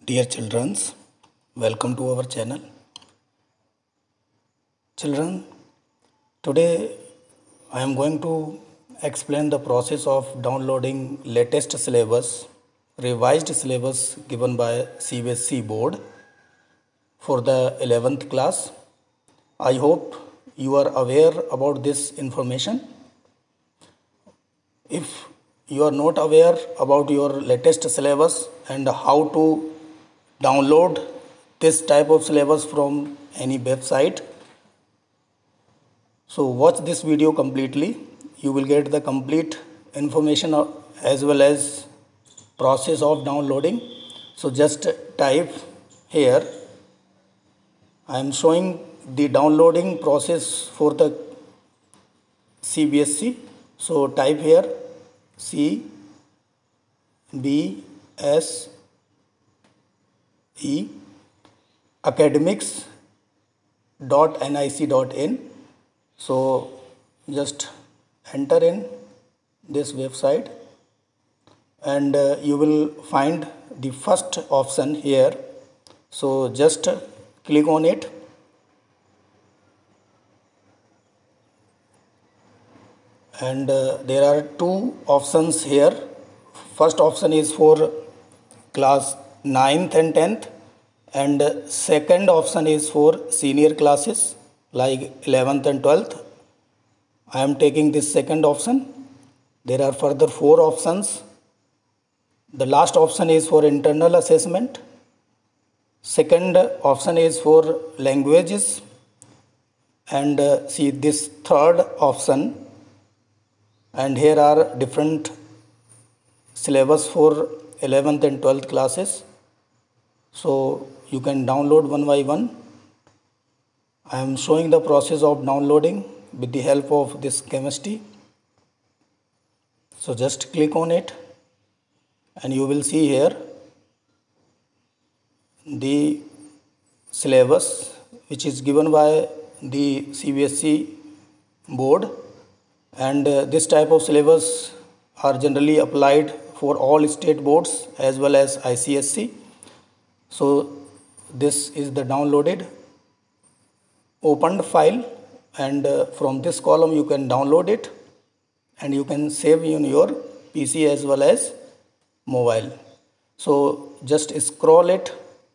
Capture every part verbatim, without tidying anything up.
Dear children, welcome to our channel. Children, today I am going to explain the process of downloading latest syllabus, revised syllabus given by C B S E board for the eleventh class. I hope you are aware about this information. If you are not aware about your latest syllabus and how to download this type of syllabus from any website, so watch this video completely. You will get the complete information as well as process of downloading. So just type here. I am showing the downloading process for the C B S E. So type here C B S E academics dot N I C dot in. So just enter in this website and uh, you will find the first option here. So just click on it. And uh, there are two options here. First option is for class ninth and tenth, and uh, second option is for senior classes like eleventh and twelfth. I am taking this second option. There are further four options. The last option is for internal assessment. Second option is for languages, and uh, see this third option. And here are different syllabus for eleventh and twelfth classes. So you can download one by one. I am showing the process of downloading with the help of this chemistry. So just click on it and you will see here the syllabus which is given by the C B S E board. And uh, this type of syllabus are generally applied for all state boards as well as I C S E. So this is the downloaded opened file, and uh, from this column you can download it and you can save in your P C as well as mobile. So just scroll it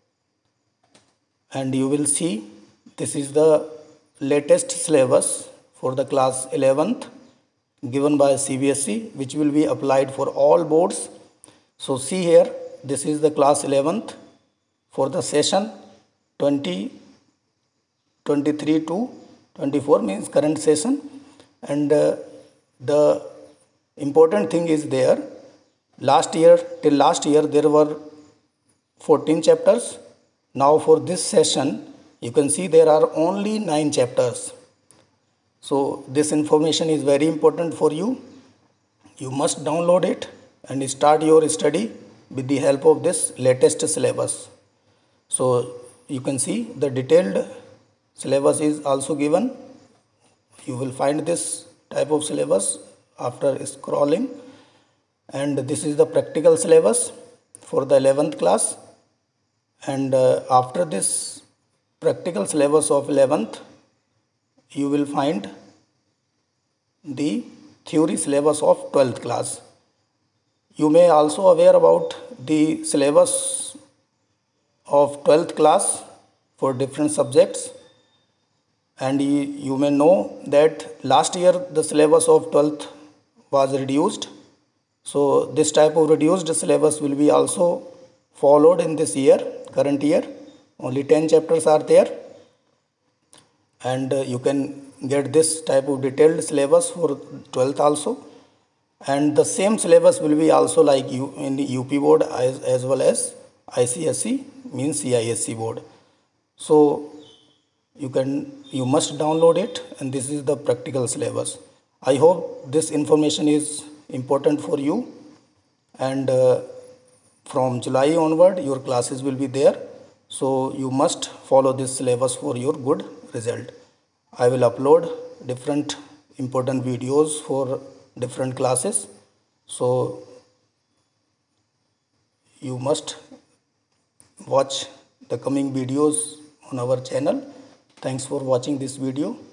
and you will see this is the latest syllabus for the class eleventh given by C B S E, which will be applied for all boards. So see here, this is the class eleventh for the session twenty twenty-three to twenty-four, means current session. And uh, the important thing is there, last year till last year there were fourteen chapters. Now for this session you can see there are only nine chapters. So this information is very important for you. You must download it and start your study with the help of this latest syllabus. So you can see the detailed syllabus is also given. You will find this type of syllabus after scrolling. And this is the practical syllabus for the eleventh class. And uh, after this practical syllabus of eleventh, you will find the theory syllabus of twelfth class. You may also aware about the syllabus of twelfth class for different subjects, and you, you may know that last year the syllabus of twelfth was reduced. So this type of reduced syllabus will be also followed in this year, current year. Only ten chapters are there, and uh, you can get this type of detailed syllabus for twelfth also. And the same syllabus will be also like you in the U P board as, as well as I C S E, means C I S C board. So you can you must download it, and this is the practical syllabus. I hope this information is important for you, and uh, from July onward your classes will be there. So you must follow this syllabus for your good result. I will upload different important videos for different classes. So you must watch the coming videos on our channel. Thanks for watching this video.